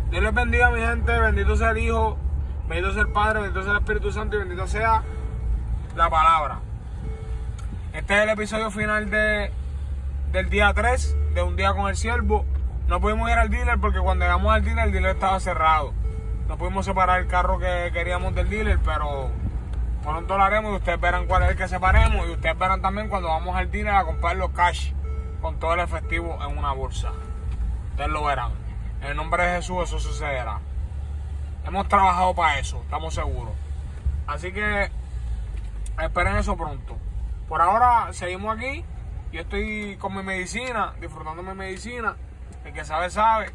Dios les bendiga, mi gente. Bendito sea el Hijo, bendito sea el Padre, bendito sea el Espíritu Santo y bendito sea la palabra. Este es el episodio final del día 3 de Un Día con el Siervo. No pudimos ir al dealer porque cuando llegamos al dealer, el dealer estaba cerrado. No pudimos separar el carro que queríamos del dealer, pero pronto lo haremos y ustedes verán cuál es el que separemos. Y ustedes verán también cuando vamos al dealer a comprar los cash con todo el efectivo en una bolsa. Ustedes lo verán. En el nombre de Jesús eso sucederá. Hemos trabajado para eso, estamos seguros. Así que esperen eso pronto. Por ahora seguimos aquí. Yo estoy con mi medicina, disfrutando mi medicina. El que sabe, sabe.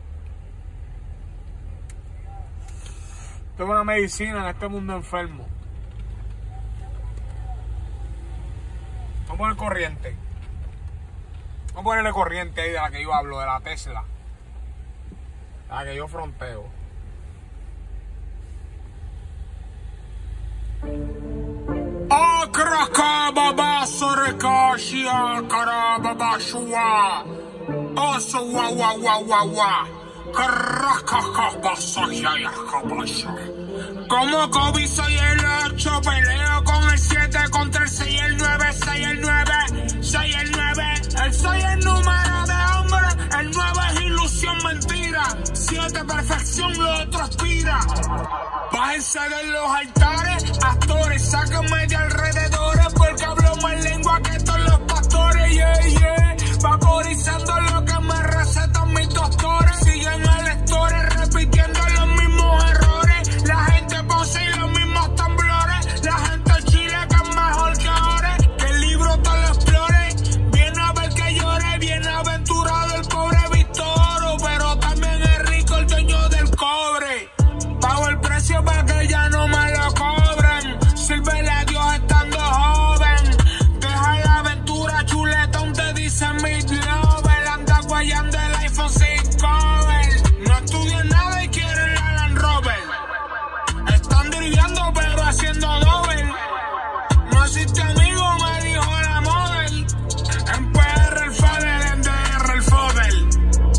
Tengo una medicina en este mundo enfermo. Vamos a poner corriente. Vamos a ponerle corriente ahí de la que yo hablo, de la Tesla. De la que yo fronteo. Como Kobe soy el 8, peleo con el 7 contra el 6 y el 9, 6 y el 9, 6 y el 9. El 6 es número de hombre, el 9 es ilusión, mentira. 7 perfección, lo otro aspira. Bájense de los altares, actores, sáquenme de alrededores, porque hablo más lengua que todos los pastores, yeah, yeah. Vaporizando lo que me recetan mis doctores. Siguen electores repitiendo los mismos errores. La gente pose y los mismos temblores. La gente chile que es mejor que ahora. Que el libro te lo explore. Viene a ver que llore. Bienaventurado el pobre visto oro, pero también es rico el dueño del cobre. Pago el precio para que ya no me lo cobren. Sírvele a Dios estando joven. Deja la aventura chuletón, te dicen mi lover. Anda guayando el iPhone sin cover. No estudian nada y quieren la Land Rover. Están driviando pero haciendo doble. No existe amigo, me dijo la model. En PR el Fadel, en DR el Fodel.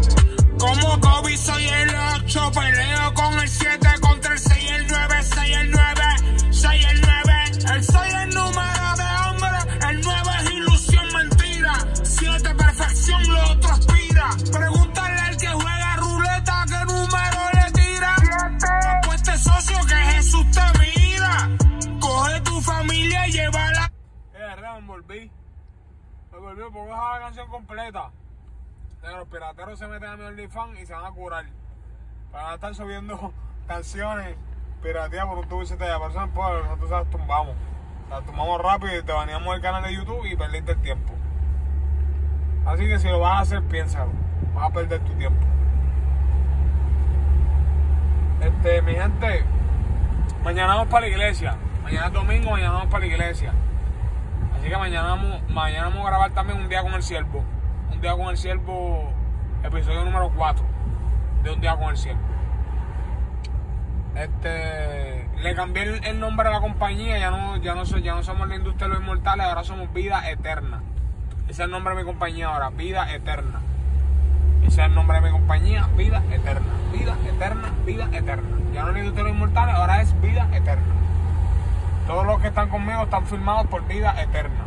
Como Kobe soy el 8, peleo con el 7 contra el 6 y el 9, 6 y el 9, 6 y el 9. El 6 es número de hombre, el 9 es ilusión, mentira. 7 perfección, lo otro aspira. Pregúntale al que juega ruleta qué número le tira. Apueste socio que Jesús te mira. Coge tu familia y llévala. Me volví porque baja la canción completa. Los pirateros se meten a mi OnlyFans y se van a curar. Van a estar subiendo canciones pirateadas por un tubo y se te da. Por eso nosotros las tumbamos. Las tumbamos rápido y te baneamos el canal de YouTube y perdiste el tiempo. Así que si lo vas a hacer, piénsalo. Vas a perder tu tiempo. Mi gente, mañana vamos para la iglesia. Mañana es domingo, mañana vamos para la iglesia. Así que mañana vamos a grabar también Un Día con el Siervo. Un Día con el Siervo, episodio número 4 de Un Día con el Siervo. Le cambié el nombre a la compañía, ya no somos la industria de los inmortales, ahora somos Vida Eterna. Ese es el nombre de mi compañía ahora, Vida Eterna. Ese es el nombre de mi compañía, Vida Eterna. Vida Eterna, Vida Eterna. Ya no es la industria de los inmortales, ahora es Vida Eterna. Todos los que están conmigo están firmados por Vida Eterna.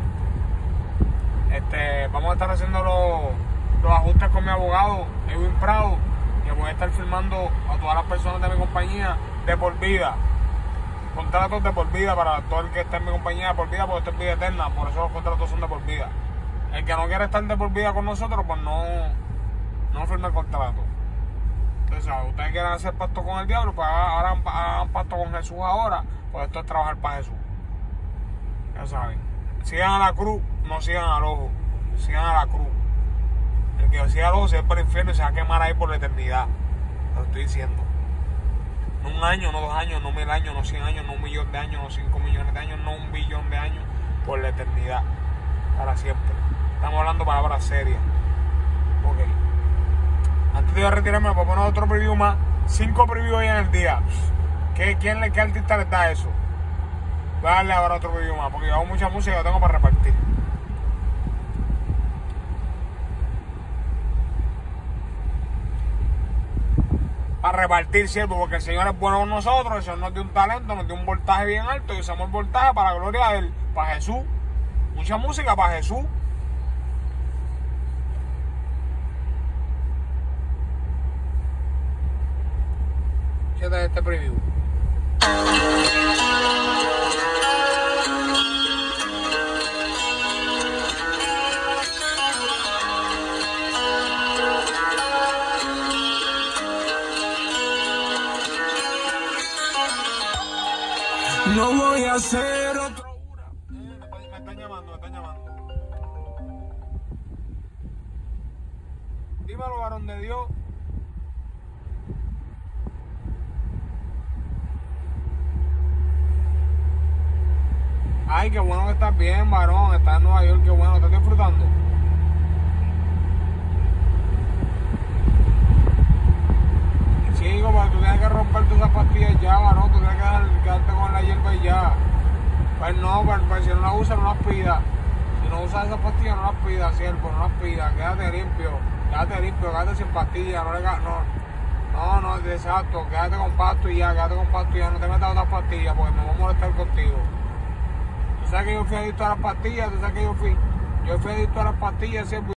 Vamos a estar haciendo los ajustes con mi abogado, Edwin Prado, y voy a estar firmando a todas las personas de mi compañía de por vida. Contratos de por vida para todo el que esté en mi compañía de por vida, porque esto es Vida Eterna, por eso los contratos son de por vida. El que no quiere estar de por vida con nosotros, pues no firme el contrato. Entonces, si ustedes quieren hacer pacto con el diablo, pues ahora hagan pacto con Jesús ahora, pues esto es trabajar para Jesús. Ya saben. Sigan a la cruz, no sigan al ojo. Sigan a la cruz. El que siga al ojo se va para el infierno y se va a quemar ahí por la eternidad. Lo estoy diciendo. No 1 año, no 2 años, no 1000 años, no 100 años, no 1 millón de años, no 5 millones de años, no 1 billón de años. Por la eternidad. Para siempre. Estamos hablando palabras serias. Ok. Antes de retirarme, voy a poner otro preview más. 5 previews hoy en el día. ¿Qué artista les da eso? Voy a darle ahora otro preview más, porque yo hago mucha música y la tengo para repartir. repartir, siervo, porque el Señor es bueno con nosotros, el Señor nos dio un talento, nos dio un voltaje bien alto y usamos el voltaje para la gloria de Él, para Jesús. Mucha música para Jesús. Fíjate este preview. No voy a hacer otro. Me están llamando. Dímelo, varón de Dios. Ay, qué bueno que estás bien, varón. Estás en Nueva York, qué bueno. ¿Estás disfrutando? Sí, compadre, tú tienes que romper todas esas pastillas ya, varón. Tú tienes que quedarte con la hierba y ya. Pues no, pues si no las usas, no las pidas. Si no usas esas pastillas, no las pidas, siervo, no las pidas. Quédate limpio, quédate sin pastillas. No, exacto. Quédate con pasto y ya, No te metas otras pastillas porque me voy a molestar contigo. Tú sabes que yo fui adicto a las pastillas, yo fui adicto a las pastillas, siervo.